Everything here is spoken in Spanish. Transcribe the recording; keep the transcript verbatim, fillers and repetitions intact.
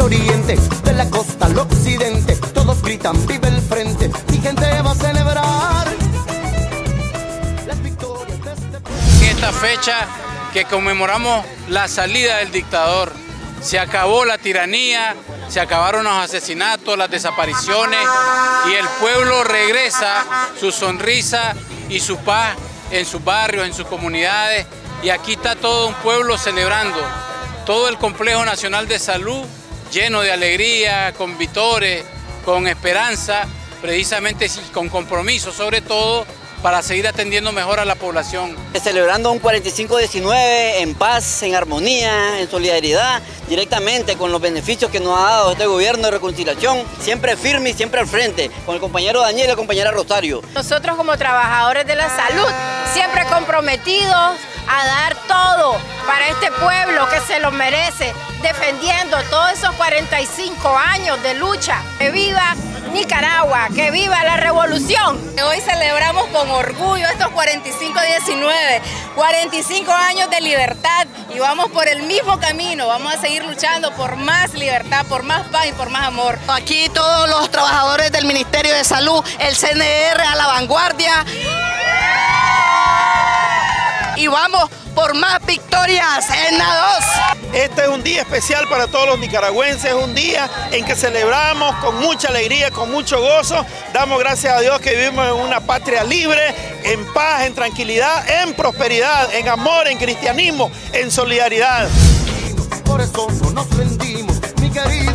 oriente, de la costa al occidente, todos gritan vive el frente, mi gente va a celebrar las victorias de este pueblo. En esta fecha que conmemoramos la salida del dictador, se acabó la tiranía, se acabaron los asesinatos, las desapariciones y el pueblo regresa su sonrisa y su paz en sus barrios, en sus comunidades, y aquí está todo un pueblo celebrando, todo el Complejo Nacional de Salud lleno de alegría, con vítores, con esperanza, precisamente con compromiso sobre todo, para seguir atendiendo mejor a la población. Celebrando un cuarenta y cinco diecinueve en paz, en armonía, en solidaridad, directamente con los beneficios que nos ha dado este gobierno de reconciliación, siempre firme y siempre al frente, con el compañero Daniel y la compañera Rosario. Nosotros como trabajadores de la salud, siempre comprometidos a dar todo para este pueblo que se lo merece, defendiendo todos esos cuarenta y cinco años de lucha. ¡Que viva Nicaragua! ¡Que viva la revolución! Hoy celebramos con orgullo estos cuarenta y cinco diecinueve, cuarenta y cinco años de libertad, y vamos por el mismo camino, vamos a seguir luchando por más libertad, por más paz y por más amor. Aquí todos los trabajadores del Ministerio de Salud, el C N R a la vanguardia, y vamos por más victorias en la dos. Este es un día especial para todos los nicaragüenses, un día en que celebramos con mucha alegría, con mucho gozo. Damos gracias a Dios que vivimos en una patria libre, en paz, en tranquilidad, en prosperidad, en amor, en cristianismo, en solidaridad. Por eso no nos rendimos, mi querido.